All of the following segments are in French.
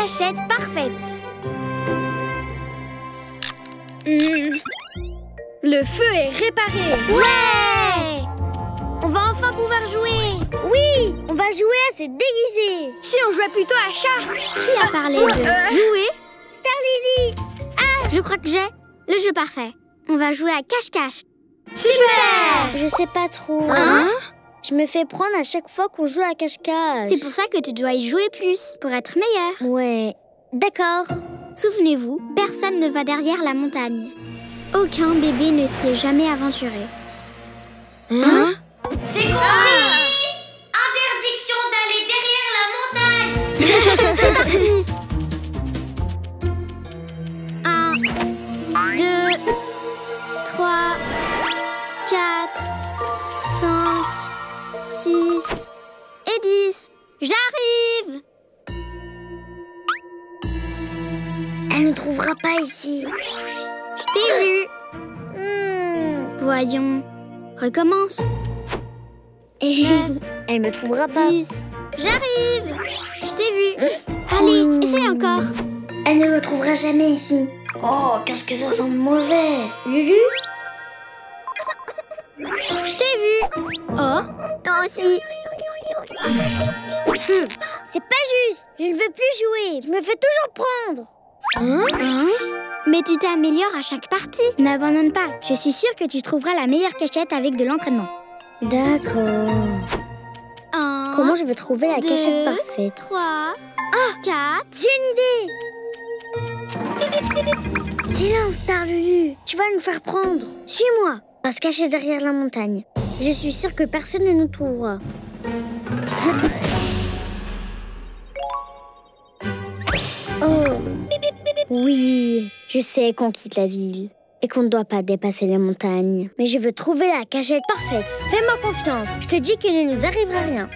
cachette parfaite. Le feu est réparé. Ouais! On va enfin pouvoir jouer. Oui, on va jouer à se déguiser. Si on jouait plutôt à chat. Qui a parlé de jouer? Star Lily. Je crois que j'ai le jeu parfait. On va jouer à cache-cache. Super! Je sais pas trop. Hein? Je me fais prendre à chaque fois qu'on joue à cache-cache. C'est pour ça que tu dois y jouer plus, pour être meilleur. Ouais, d'accord. Souvenez-vous, personne ne va derrière la montagne. Aucun bébé ne s'y est jamais aventuré. Hein? C'est compris! Interdiction d'aller derrière la montagne! C'est parti! 1, 2, 3, 4, 5, 6 et 10. J'arrive! Elle ne trouvera pas ici. Je t'ai vu. Voyons. Recommence. Elle me trouvera pas. 10. J'arrive. Je t'ai vu. Allez, essaye encore. Elle ne me trouvera jamais ici. Oh, qu'est-ce que ça sent mauvais. Lulu? Je t'ai vu. Oh, toi aussi. C'est pas juste. Je ne veux plus jouer. Je me fais toujours prendre. Mais tu t'améliores à chaque partie. N'abandonne pas. Je suis sûre que tu trouveras la meilleure cachette avec de l'entraînement. D'accord. 1, Comment je vais trouver la 2, cachette parfaite? 3, 4. J'ai une idée. Silence, Star Lulu. Tu vas nous faire prendre. Suis-moi. On va se cacher derrière la montagne. Je suis sûre que personne ne nous trouvera. Oh. Oui, je sais qu'on quitte la ville et qu'on ne doit pas dépasser les montagnes. Mais je veux trouver la cachette parfaite. Fais-moi confiance. Je te dis qu'il ne nous arrivera rien.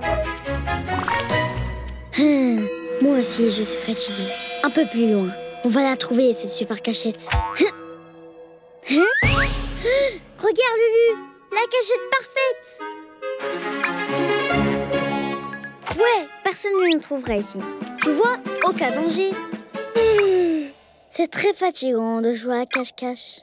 Moi aussi, je suis fatiguée. Un peu plus loin. On va la trouver, cette super cachette. Regarde, Lulu. La cachette parfaite. Ouais, personne ne nous trouvera ici. Tu vois, aucun danger. C'est très fatigant de jouer à cache-cache.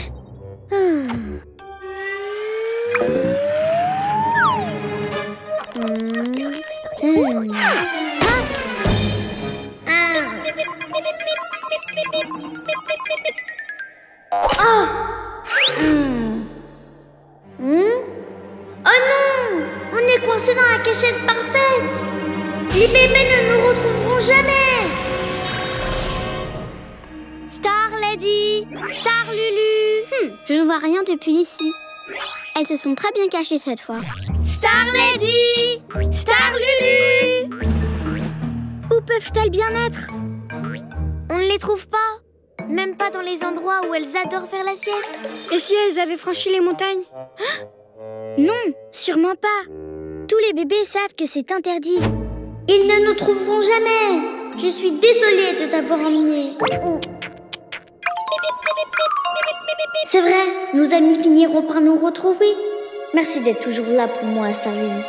Oh non! On est coincé dans la cachette parfaite! Les bébés ne nous retrouveront jamais! Star Lady, Star Lulu. Je ne vois rien depuis ici. Elles se sont très bien cachées cette fois. Star Lady, Star Lulu. Où peuvent-elles bien être? On ne les trouve pas. Même pas dans les endroits où elles adorent faire la sieste. Et si elles avaient franchi les montagnes? Non, sûrement pas. Tous les bébés savent que c'est interdit. Ils ne nous trouveront jamais! Je suis désolée de t'avoir emmené. C'est vrai, nos amis finiront par nous retrouver. Merci d'être toujours là pour moi, Star Lulu.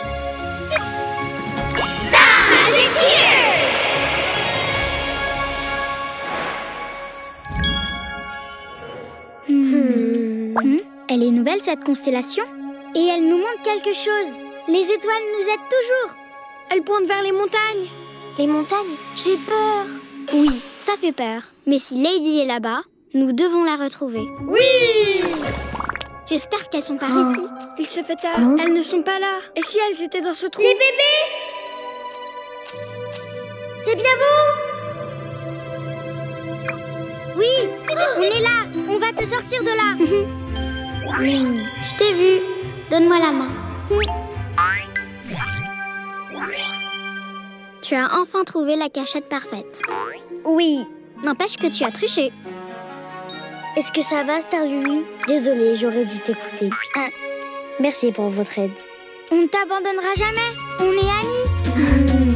Elle est nouvelle cette constellation. Et elle nous montre quelque chose. Les étoiles nous aident toujours. Elles pointent vers les montagnes. Les montagnes? J'ai peur. Oui, ça fait peur. Mais si Lady est là-bas, nous devons la retrouver. Oui! J'espère qu'elles sont par ici. Il se fait tard. Elles ne sont pas là. Et si elles étaient dans ce trou? Les bébés! C'est bien vous? Oui, on est là. On va te sortir de là. Je t'ai vu. Donne-moi la main. Tu as enfin trouvé la cachette parfaite. Oui. N'empêche que tu as triché. Est-ce que ça va, Star Lulu? Désolée, j'aurais dû t'écouter. Merci pour votre aide. On ne t'abandonnera jamais. On est amis.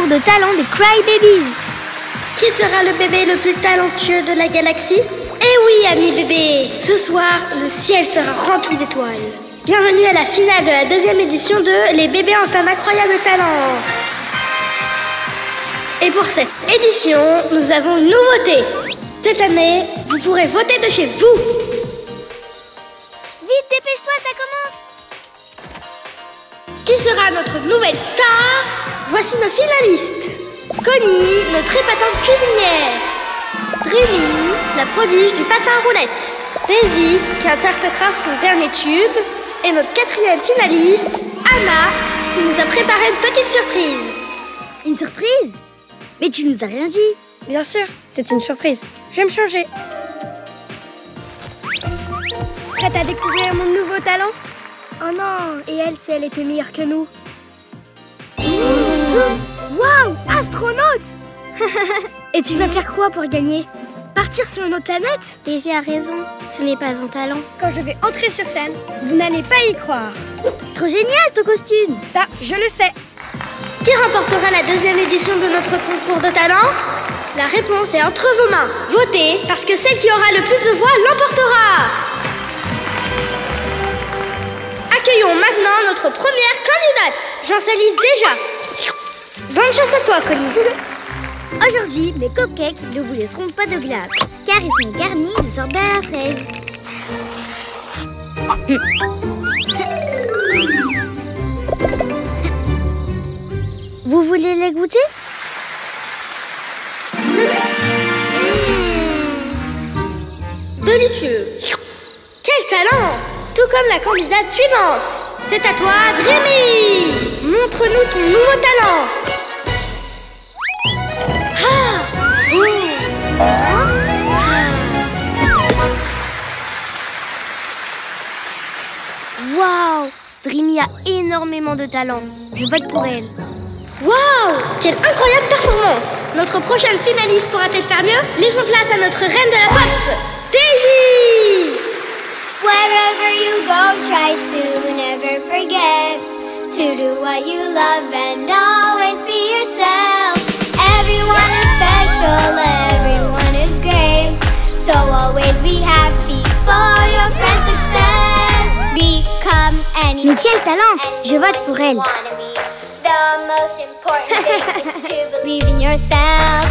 concours de talent des Crybabies. Qui sera le bébé le plus talentueux de la galaxie? Eh oui, amis bébés! Ce soir, le ciel sera rempli d'étoiles. Bienvenue à la finale de la 2e édition de Les bébés ont un incroyable talent. Et pour cette édition, nous avons une nouveauté. Cette année, vous pourrez voter de chez vous. Vite, dépêche-toi, ça commence. Qui sera notre nouvelle star? Voici nos finalistes. Connie, notre épatante cuisinière. Dreamy, la prodige du patin à roulettes. Daisy, qui interprétera son dernier tube. Et notre 4e finaliste, Anna, qui nous a préparé une petite surprise. Une surprise? Mais tu nous as rien dit. Bien sûr, c'est une surprise. Je vais me changer. Prête à découvrir mon nouveau talent? Oh non, et elle, si elle était meilleure que nous? Waouh, astronaute! Et tu vas faire quoi pour gagner? Partir sur une autre planète? Daisy a raison, ce n'est pas un talent. Quand je vais entrer sur scène, vous n'allez pas y croire. Trop génial ton costume. Ça, je le sais. Qui remportera la 2e édition de notre concours de talent? La réponse est entre vos mains. Votez, parce que celle qui aura le plus de voix l'emportera. Accueillons maintenant notre première candidate. J'en salise déjà. Bonne chance à toi, Connie. Aujourd'hui, mes cupcakes ne vous laisseront pas de glace, car ils sont garnis de sorbet à la fraise. Vous voulez les goûter? Délicieux. Quel talent! Tout comme la candidate suivante. C'est à toi, Dreamy. Montre-nous ton nouveau talent. Waouh, Dreamy a énormément de talent. Je vote pour elle. Waouh! Quelle incroyable performance! Notre prochaine finaliste pourra-t-elle faire mieux? Laissons place à notre reine de la pop, Daisy! Wherever you go, try to never forget to do what you love and always be yourself. Everyone is special, everyone is great, so always be happy for your friend's success. Become anything. Mais quel talent! Je vote pour elle. The most important thing is to believe in yourself.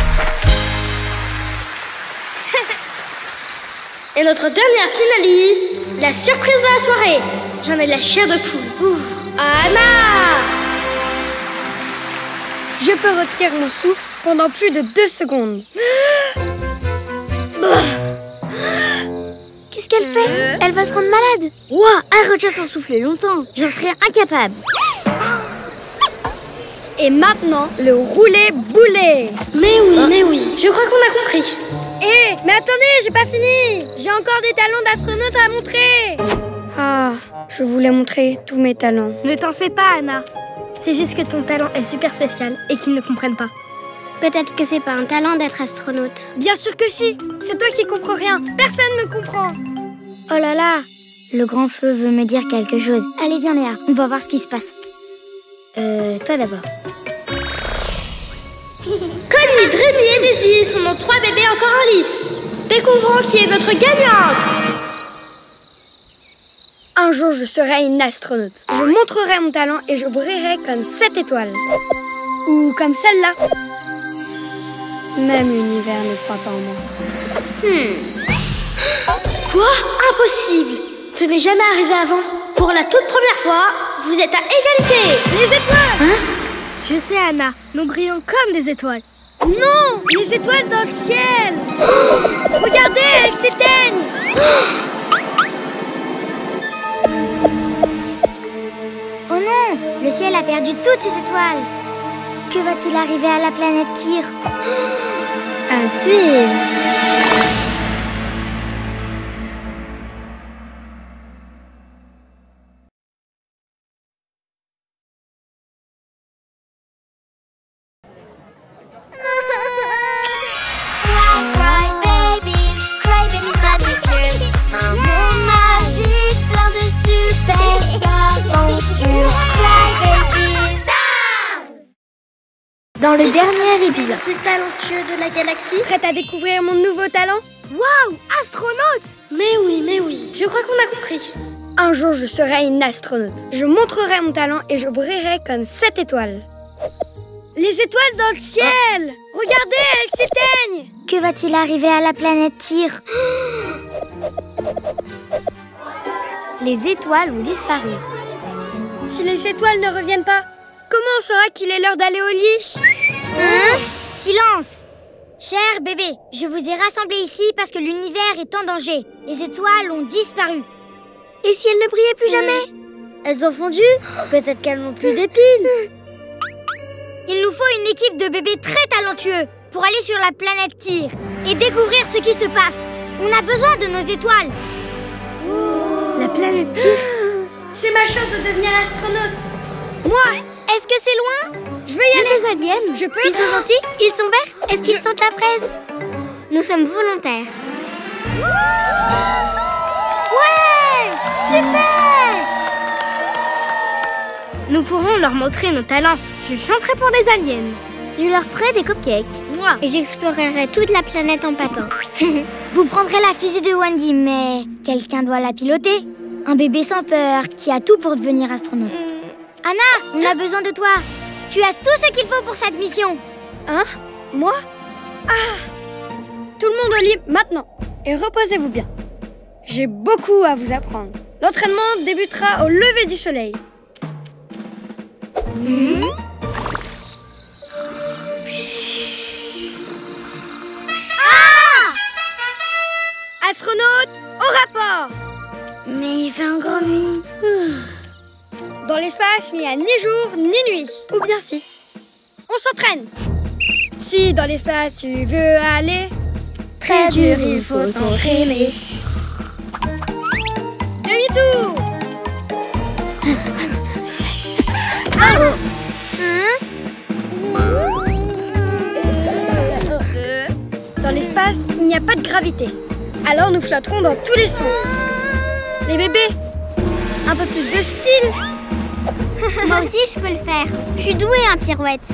Et notre dernière finaliste, la surprise de la soirée. J'en ai la chair de poule. Anna! Je peux retenir mon souffle pendant plus de 2 secondes. Qu'est-ce qu'elle fait? Elle va se rendre malade. Ouah, elle retient son souffle longtemps. J'en serais incapable. Et maintenant, le roulé-boulet. Mais oui, je crois qu'on a compris. Hé, mais attendez, j'ai pas fini. J'ai encore des talents d'astronaute à montrer. Ah, je voulais montrer tous mes talents. Ne t'en fais pas, Anna. C'est juste que ton talent est super spécial et qu'ils ne comprennent pas. Peut-être que c'est pas un talent d'être astronaute. Bien sûr que si. C'est toi qui comprends rien. Personne ne me comprend. Oh là là, le grand feu veut me dire quelque chose. Allez, viens Léa, on va voir ce qui se passe. Toi d'abord. Connie, Dreamy et Daisy sont nos 3 bébés encore en lice. Découvrons qui est notre gagnante. Un jour, je serai une astronaute. Je montrerai mon talent et je brillerai comme 7 étoiles. Ou comme celle-là. Même l'univers ne croit pas en moi. Quoi? Impossible! Ce n'est jamais arrivé avant. Pour la toute première fois, vous êtes à égalité. Les étoiles! Hein? Je sais, Anna. Nous brillons comme des étoiles. Non! Les étoiles dans le ciel! Regardez, elles s'éteignent! Oh non, le ciel a perdu toutes ses étoiles. Que va-t-il arriver à la planète Tyr? À suivre. dans le dernier épisode. Plus talentueux de la galaxie. Prête à découvrir mon nouveau talent? Waouh, astronaute! Mais oui, je crois qu'on a compris. Un jour, je serai une astronaute. Je montrerai mon talent et je brillerai comme 7 étoiles. Les étoiles dans le ciel! Regardez, elles s'éteignent! Que va-t-il arriver à la planète Tyr? Les étoiles ont disparu. Si les étoiles ne reviennent pas, comment on saura qu'il est l'heure d'aller au lit? Hein? Silence! Cher bébé, je vous ai rassemblés ici parce que l'univers est en danger. Les étoiles ont disparu. Et si elles ne brillaient plus jamais? Elles ont fondu? Peut-être qu'elles n'ont plus d'épines. Il nous faut une équipe de bébés très talentueux pour aller sur la planète Tyr et découvrir ce qui se passe. On a besoin de nos étoiles. La planète Tyr? C'est ma chance de devenir astronaute. Moi, Est-ce que c'est loin? je vais y aller. Des aliens? Je peux? Ils sont gentils? Ils sont verts? Est-ce qu'ils sentent la fraise? Nous sommes volontaires. Ouais! Super! Nous pourrons leur montrer nos talents. Je chanterai pour les aliens. Je leur ferai des cupcakes. Moi. Et j'explorerai toute la planète en patin. Vous prendrez la fusée de Wendy, mais quelqu'un doit la piloter. Un bébé sans peur qui a tout pour devenir astronaute. Anna, on a besoin de toi. Tu as tout ce qu'il faut pour cette mission. Hein? Moi? Ah! Tout le monde au lit maintenant. Et reposez-vous bien. J'ai beaucoup à vous apprendre. L'entraînement débutera au lever du soleil. Astronaute, au rapport! Mais il fait encore nuit. Dans l'espace, il n'y a ni jour ni nuit. Ou bien si. On s'entraîne. Si dans l'espace tu veux aller, Très dur, il faut t'entraîner. demi-tour. Dans l'espace, il n'y a pas de gravité. Alors nous flotterons dans tous les sens. Les bébés, un peu plus de style. Moi aussi, je peux le faire. Je suis douée en pirouette.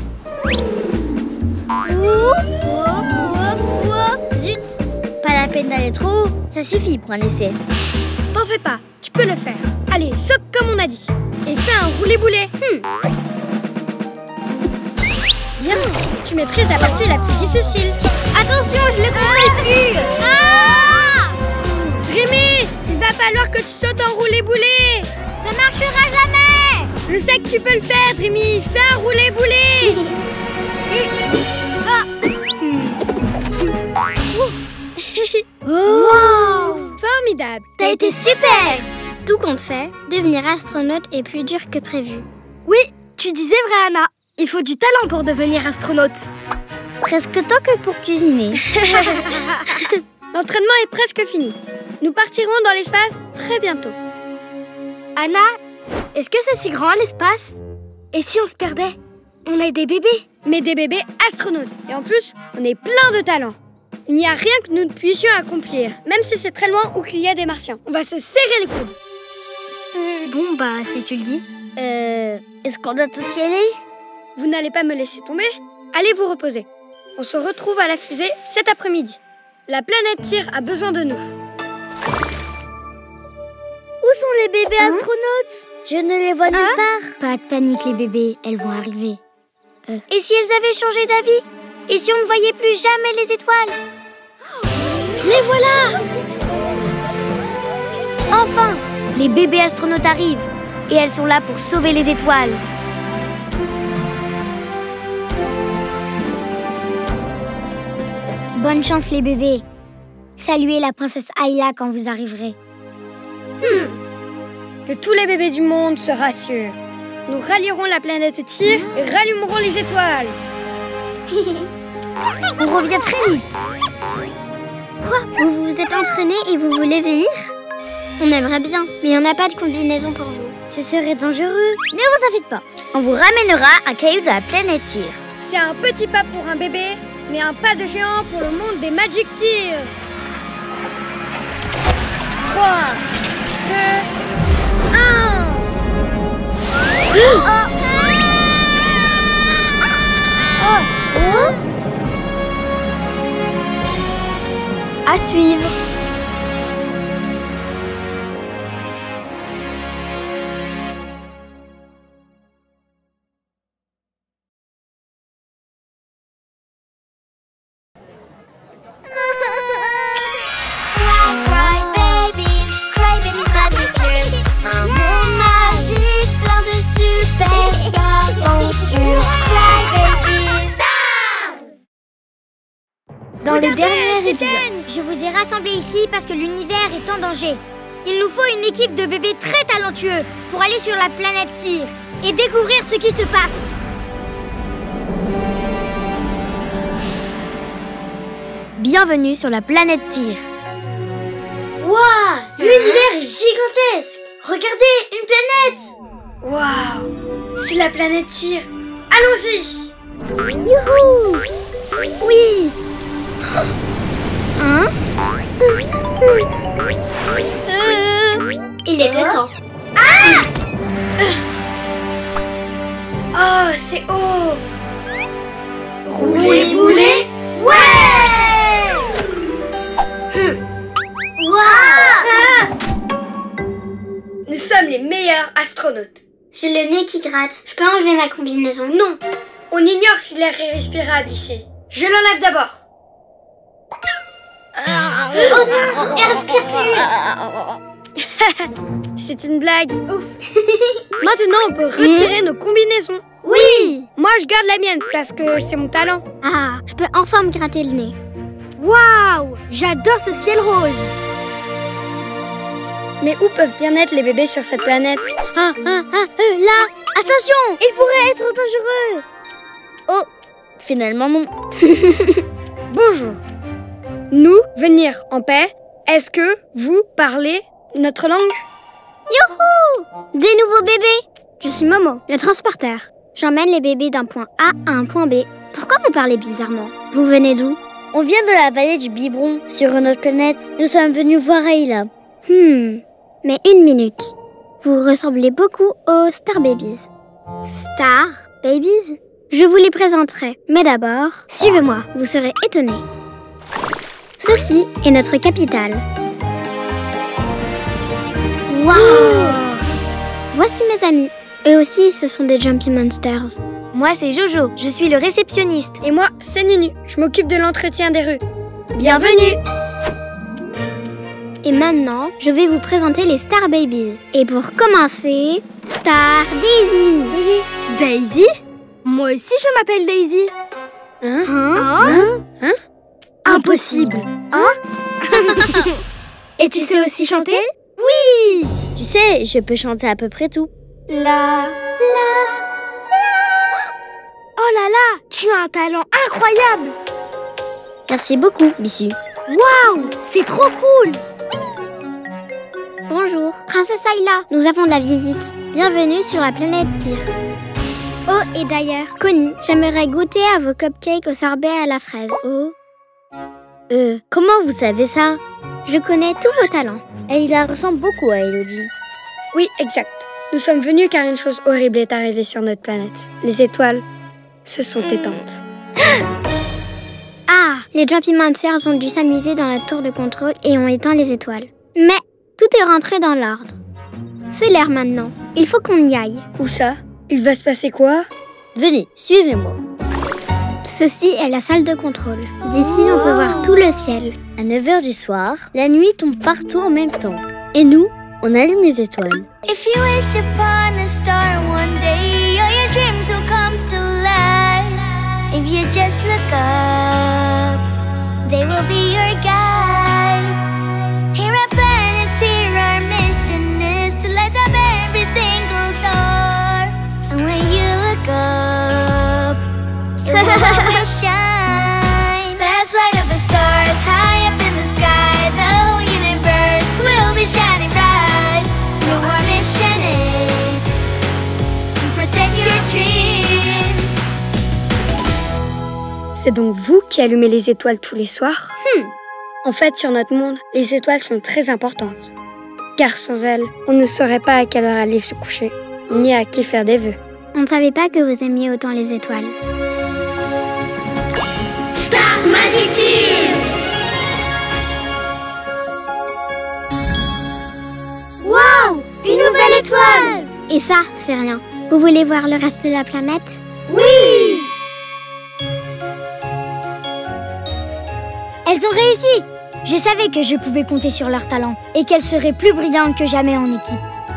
Zut! Pas la peine d'aller trop haut. Ça suffit pour un essai. T'en fais pas, tu peux le faire. Allez, saute comme on a dit. Et fais un roulé-boulet. Bien, tu maîtrises la partie la plus difficile. Attention, je le comprends plus. Ah! Dreamy, il va falloir que tu sautes en roulé-boulet. Ça marchera jamais. Je sais que tu peux le faire, Dreamy. Fais un roulé-boulet. Wow! Formidable. T'as été super. Tout compte fait, devenir astronaute est plus dur que prévu. Oui, tu disais vrai, Anna. Il faut du talent pour devenir astronaute. Presque tant que pour cuisiner. L'entraînement est presque fini. Nous partirons dans l'espace très bientôt. Anna, est-ce que c'est si grand l'espace? Et si on se perdait? On est des bébés. Mais des bébés astronautes. Et en plus, on est plein de talent. Il n'y a rien que nous ne puissions accomplir, même si c'est très loin ou qu'il y a des martiens. On va se serrer les coudes. Bon, bah, si tu le dis. Est-ce qu'on doit tous y aller? Vous n'allez pas me laisser tomber? Allez vous reposer. On se retrouve à la fusée cet après-midi. La planète Tyr a besoin de nous. Où sont les bébés astronautes? Je ne les vois nulle part. Pas de panique les bébés, elles vont arriver. Et si elles avaient changé d'avis? Et si on ne voyait plus jamais les étoiles? Les voilà! Enfin, les bébés astronautes arrivent. Et elles sont là pour sauver les étoiles. Bonne chance les bébés. Saluez la princesse Ayla quand vous arriverez. Que tous les bébés du monde se rassurent. Nous rallierons la planète Tyr et rallumerons les étoiles. On revient très vite. Quoi? Vous vous êtes entraînés et vous voulez venir? On aimerait bien, mais on n'a pas de combinaison pour vous. Ce serait dangereux. Ne vous en faites pas. On vous ramènera un caillou de la planète Tyr. C'est un petit pas pour un bébé, mais un pas de géant pour le monde des Magic Tyr. 3, 2, 1. suivre. Dans les derniers épisodes, Je vous ai rassemblés ici parce que l'univers est en danger. Il nous faut une équipe de bébés très talentueux pour aller sur la planète Tyr et découvrir ce qui se passe. Bienvenue sur la planète Tyr. Waouh, l'univers est gigantesque. Regardez, une planète. Waouh, c'est la planète Tyr. Allons-y. Youhou! Oui! Hein? Il était temps. Ah! Oh, c'est haut. Rouler, bouler. Ouais! Waouh! Nous sommes les meilleurs astronautes. J'ai le nez qui gratte. Je peux enlever ma combinaison? Non, on ignore si l'air est respirable ici. Je l'enlève d'abord. Elle respire plus. C'est une blague. Ouf. Maintenant, on peut retirer nos combinaisons. Oui! Moi, je garde la mienne parce que c'est mon talent. Ah, je peux enfin me gratter le nez. Waouh! J'adore ce ciel rose. Mais où peuvent bien être les bébés sur cette planète? Là! Attention! il pourrait être dangereux. Oh, finalement non. Bonjour. Nous, venir en paix. Est-ce que vous parlez notre langue? Youhou! Des nouveaux bébés! Je suis Momo, le transporteur. J'emmène les bébés d'un point A à un point B. Pourquoi vous parlez bizarrement? Vous venez d'où? On vient de la vallée du Biberon, sur une autre planète. Nous sommes venus voir Ayla. Mais une minute. Vous ressemblez beaucoup aux Star Babies. Star Babies? Je vous les présenterai. Mais d'abord, suivez-moi, vous serez étonnés. Ceci est notre capitale. Waouh! Voici mes amis. Eux aussi, ce sont des Jumpy Monsters. Moi, c'est Jojo. Je suis le réceptionniste. Et moi, c'est Nunu. Je m'occupe de l'entretien des rues. Bienvenue! Et maintenant, je vais vous présenter les Star Babies. Et pour commencer, Star Daisy. Daisy? Moi aussi, je m'appelle Daisy. Impossible. Et tu sais aussi chanter? Oui! Tu sais, je peux chanter à peu près tout. Oh là là, tu as un talent incroyable! Merci beaucoup, Bissu. Waouh, c'est trop cool! Bonjour, Princesse Ayla. Nous avons de la visite. Bienvenue sur la planète Tyr. Oh, et d'ailleurs, Connie, j'aimerais goûter à vos cupcakes au sorbet à la fraise. Oh. Comment vous savez ça? Je connais tous vos talents. Ayla ressemble beaucoup à Elodie. Oui, exact. Nous sommes venus car une chose horrible est arrivée sur notre planète. Les étoiles se sont éteintes. Ah, les Jumpy Monsters ont dû s'amuser dans la tour de contrôle et ont éteint les étoiles. Mais tout est rentré dans l'ordre. C'est l'heure maintenant. Il faut qu'on y aille. Où ça? Il va se passer quoi? Venez, suivez-moi. Ceci est la salle de contrôle. D'ici, on peut voir tout le ciel. À 9h du soir, la nuit tombe partout en même temps. Et nous, on allume les étoiles. If you wish upon a star one day, all your dreams will come to life. If you just look up, they will be your guide. Here at Planet Tyr, our mission is to light up every single star. And when you look up, it will always shine. Let's light up the stars high up in the sky. The whole universe will be shining bright. Our mission is to protect your dreams. C'est donc vous qui allumez les étoiles tous les soirs? En fait, sur notre monde, les étoiles sont très importantes. Car sans elles, on ne saurait pas à quelle heure aller se coucher, ni à qui faire des vœux. On ne savait pas que vous aimiez autant les étoiles. Star Magic Tears. Et ça, c'est rien. Vous voulez voir le reste de la planète? Oui! Elles ont réussi! Je savais que je pouvais compter sur leur talent et qu'elles seraient plus brillantes que jamais en équipe.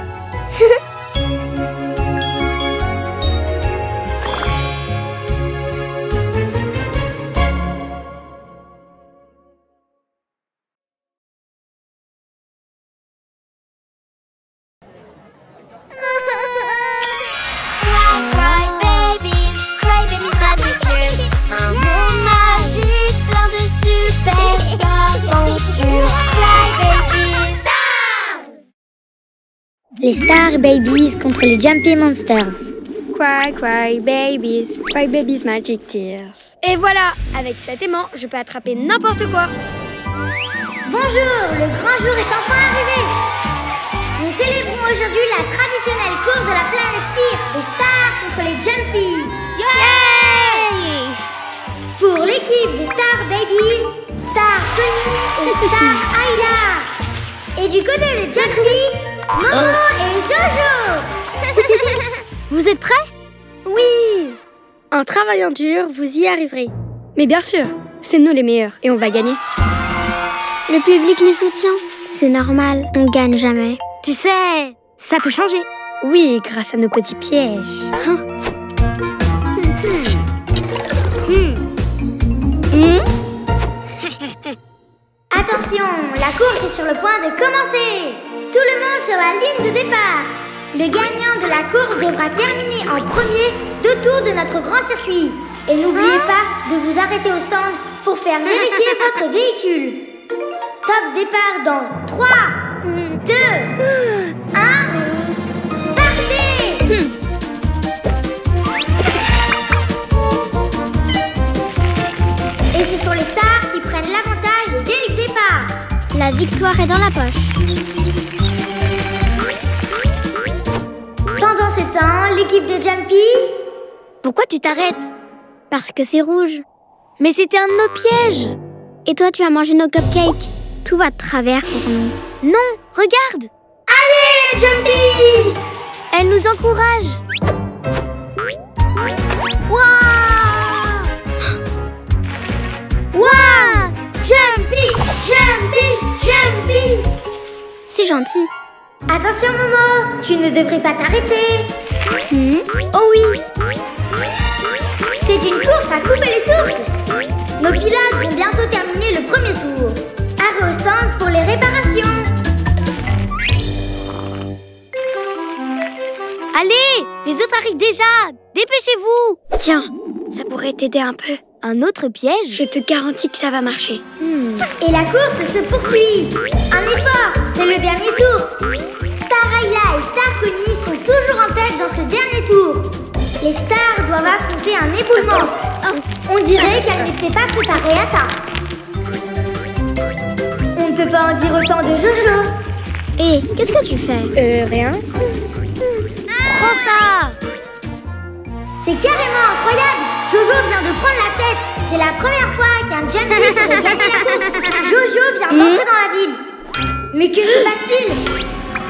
Les Star Babies contre les Jumpy Monsters. Cry, cry, babies. Cry, babies, magic tears. Et voilà, avec cet aimant, je peux attraper n'importe quoi. Bonjour, le grand jour est enfin arrivé. Nous célébrons aujourd'hui la traditionnelle course de la planète Tir, les Stars contre les Jumpy. Yay! Pour l'équipe des Star Babies, Star Connie et Star Ayla. Et du côté des Jumpy, Momo et Jojo. Vous êtes prêts? Oui! En travaillant dur, vous y arriverez. Mais bien sûr, c'est nous les meilleurs et on va gagner. Le public les soutient. C'est normal, on gagne jamais. Tu sais, ça peut changer. Oui, grâce à nos petits pièges. Attention, la course est sur le point de commencer. Tout le monde sur la ligne de départ. Le gagnant de la course devra terminer en premier 2 tours de notre grand circuit. Et n'oubliez pas de vous arrêter au stand pour faire vérifier votre véhicule. Top départ dans 3, 2, 1, partez! Et ce sont les stars qui prennent l'avantage dès le départ. La victoire est dans la poche. Pendant ce temps, l'équipe de Jumpy... Pourquoi tu t'arrêtes? Parce que c'est rouge. Mais c'était un de nos pièges. Et toi, tu as mangé nos cupcakes. Tout va de travers pour nous. Non, regarde. Allez, Jumpy! Elle nous encourage. Waouh! Waouh! Jumpy! Jumpy! Jumpy! C'est gentil. Attention, Momo, tu ne devrais pas t'arrêter. Oh oui! C'est une course à couper les souffles. Nos pilotes vont bientôt terminer le premier tour. Arrêt au stand pour les réparations. Allez, les autres arrivent déjà. Dépêchez-vous. Tiens, ça pourrait t'aider un peu. Un autre piège? Je te garantis que ça va marcher. Et la course se poursuit. Un effort, c'est le dernier tour. Star Ayla et Star Connie sont toujours en tête dans ce dernier tour. Les stars doivent affronter un éboulement. On dirait qu'elles n'étaient pas préparées à ça. On ne peut pas en dire autant de Jojo. Et qu'est-ce que tu fais? Rien. Prends ça. C'est carrément incroyable. Jojo vient de prendre la tête. C'est la première fois qu'un Jumpy pourrait gagner la course. Jojo vient d'entrer dans la ville. Mais que se passe-t-il?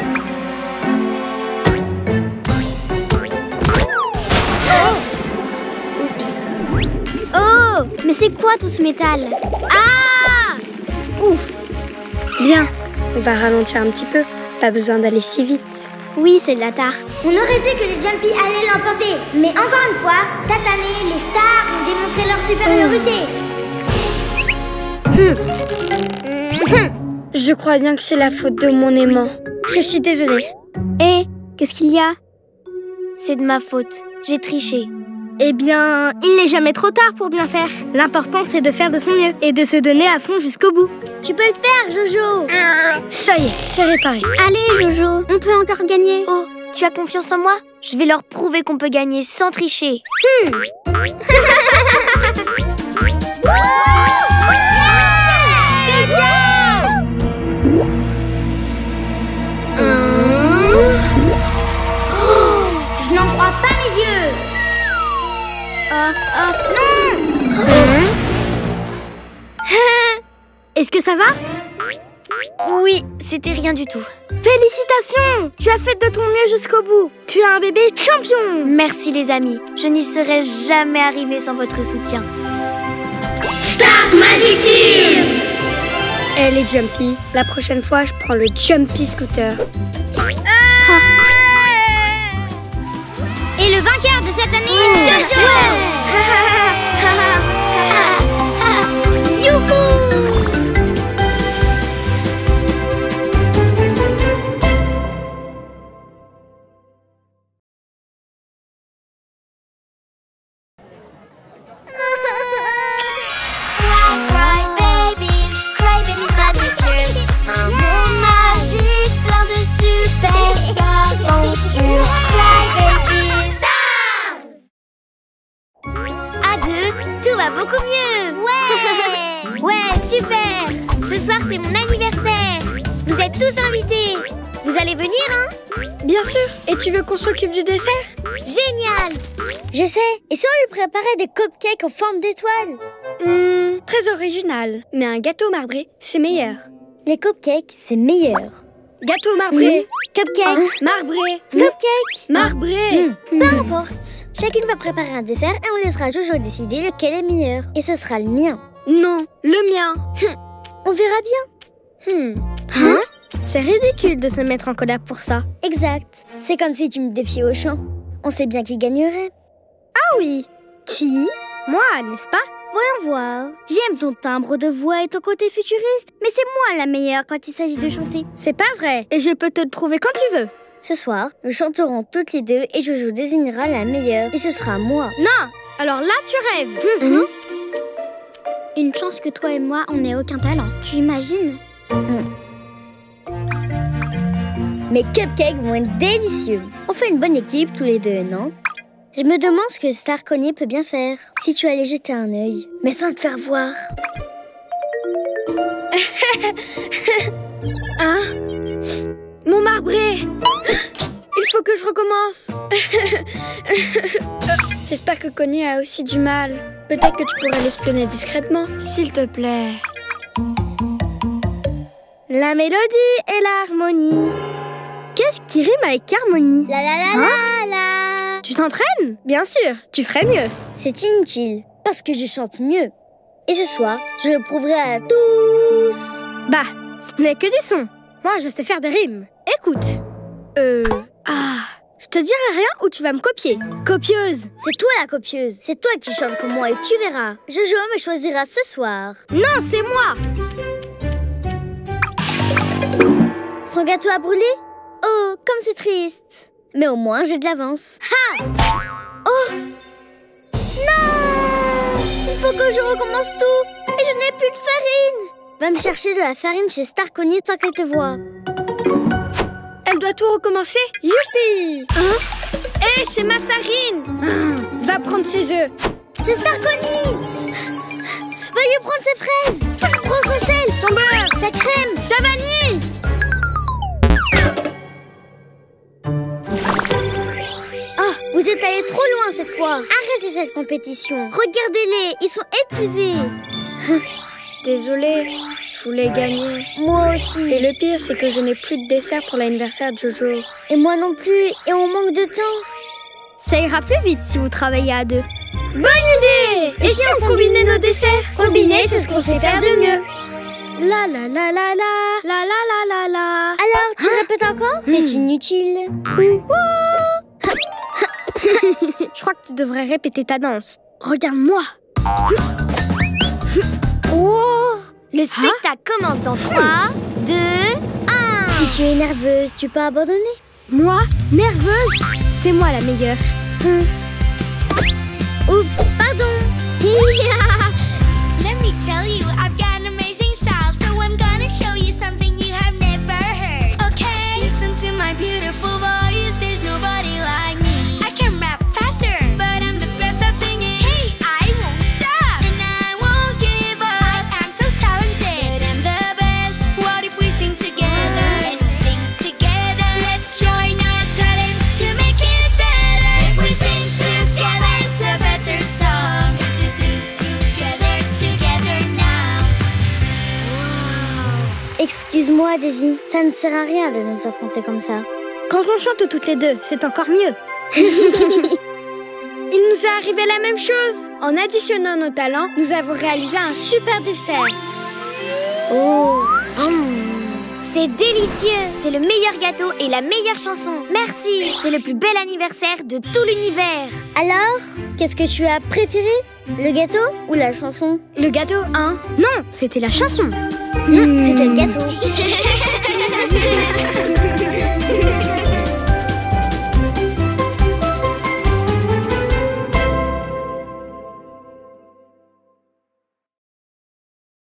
Oh! Mais c'est quoi tout ce métal? Ah! Ouf! Bien, on va ralentir un petit peu. Pas besoin d'aller si vite. Oui, c'est de la tarte. On aurait dit que les Jumpy allaient l'emporter. Mais encore une fois, cette année, les stars ont démontré leur supériorité. Je crois bien que c'est la faute de mon aimant. Je suis désolée. Et qu'est-ce qu'il y a? C'est de ma faute. J'ai triché. Eh bien, il n'est jamais trop tard pour bien faire. L'important, c'est de faire de son mieux et de se donner à fond jusqu'au bout. Tu peux le faire, Jojo. Ça y est, c'est réparé. Allez, Jojo, on peut encore gagner. Oh, tu as confiance en moi? Je vais leur prouver qu'on peut gagner sans tricher. Je n'en crois pas mes yeux. Non. Est-ce que ça va? Oui, c'était rien du tout. Félicitations! Tu as fait de ton mieux jusqu'au bout. Tu es un bébé champion. Merci les amis, je n'y serais jamais arrivée sans votre soutien. Star Magic Team! Elle est Jumpy. La prochaine fois, je prends le Jumpy Scooter. Et le vainqueur de cette année, Jojo! Youhou! Beaucoup mieux. Ouais. Ouais, super. Ce soir, c'est mon anniversaire. Vous êtes tous invités. Vous allez venir, hein? Bien sûr. Et tu veux qu'on s'occupe du dessert? Génial. Je sais. Et si on lui préparait des cupcakes en forme d'étoile? Très original. Mais un gâteau marbré, c'est meilleur. Les cupcakes, c'est meilleur. Gâteau marbré. Cupcake. Marbré. Cupcake. Marbré. Peu importe. Chacune va préparer un dessert et on laissera Jojo décider lequel est meilleur. Et ce sera le mien. Non, le mien. On verra bien. Hein? C'est ridicule de se mettre en colère pour ça. Exact. C'est comme si tu me défiais au chant. On sait bien qui gagnerait. Ah oui. Qui? Moi, n'est-ce pas? Voyons voir. J'aime ton timbre de voix et ton côté futuriste, mais c'est moi la meilleure quand il s'agit de chanter. C'est pas vrai. Et je peux te le prouver quand tu veux. Ce soir, nous chanterons toutes les deux et Jojo désignera la meilleure. Et ce sera moi. Non. Alors là, tu rêves. Une chance que toi et moi, on n'ait aucun talent. Tu imagines? Mes cupcakes vont être délicieux. On fait une bonne équipe tous les deux, non? Je me demande ce que Starconi peut bien faire. Si tu allais jeter un œil, mais sans te faire voir. Hein? Mon marbré! Il faut que je recommence. J'espère que Connie a aussi du mal. Peut-être que tu pourrais l'espionner discrètement, s'il te plaît. La mélodie et l'harmonie. Qu'est-ce qui rime avec harmonie? La la la la la. Tu t'entraînes? Bien sûr, tu ferais mieux. C'est inutile, parce que je chante mieux. Et ce soir, je le prouverai à tous. Bah, ce n'est que du son. Moi, je sais faire des rimes. Écoute. Je te dirai rien ou tu vas me copier. Copieuse. C'est toi la copieuse. C'est toi qui chantes comme moi et tu verras. Jojo me choisira ce soir. Non, c'est moi. Son gâteau a brûlé? Oh, comme c'est triste. Mais au moins, j'ai de l'avance. Ha! Oh! Non! Il faut que je recommence tout. Et je n'ai plus de farine. Va me chercher de la farine chez Starconi tant qu'elle te voit. Elle doit tout recommencer? Youpi! Hein? Hé, c'est ma farine! Va prendre ses œufs. C'est Starconi! Va lui prendre ses fraises. Prends son sel, son beurre, sa crème, sa vanille. Oh, vous êtes allés trop loin cette fois. Arrêtez cette compétition. Regardez-les, ils sont épuisés. Désolée, je voulais gagner. Moi aussi. Et le pire, c'est que je n'ai plus de dessert pour l'anniversaire de Jojo. Et moi non plus, et on manque de temps. Ça ira plus vite si vous travaillez à deux. Bonne idée! Et si on combinait nos desserts? Combiner, c'est ce qu'on sait faire de mieux. La la la la la, la la la la la. Alors, tu répètes encore? C'est inutile. Je crois que tu devrais répéter ta danse. Regarde-moi. Oh! Le spectacle commence dans 3, 2, 1. Si tu es nerveuse, tu peux abandonner. Moi? Nerveuse? C'est moi la meilleure. Oups, pardon. Let me tell you, I've got an amazing style, so I'm gonna show you something you have never heard. Okay, listen to my beautiful voice, there's nobody like me. I can rap faster, but I'm the best at singing. Hey, I won't stop, and I won't give up. I'm so talented, I'm the best. What if we sing together? Let's sing together. Let's join our talents to make it better. If we sing together, it's a better song. Excuse-moi, Daisy, ça ne sert à rien de nous affronter comme ça. Quand on chante toutes les deux, c'est encore mieux. Il nous est arrivé la même chose. En additionnant nos talents, nous avons réalisé un super dessert. Oh, C'est délicieux. C'est le meilleur gâteau et la meilleure chanson. Merci. C'est le plus bel anniversaire de tout l'univers. alors, qu'est-ce que tu as préféré? Le gâteau ou la chanson? Le gâteau, hein? Non, c'était la chanson. Non, c'était le gâteau.